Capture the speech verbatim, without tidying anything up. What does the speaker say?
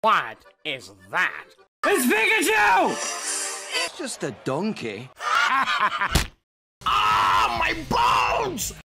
What is that? It's Pikachu! It's just a donkey. Ah, my bones!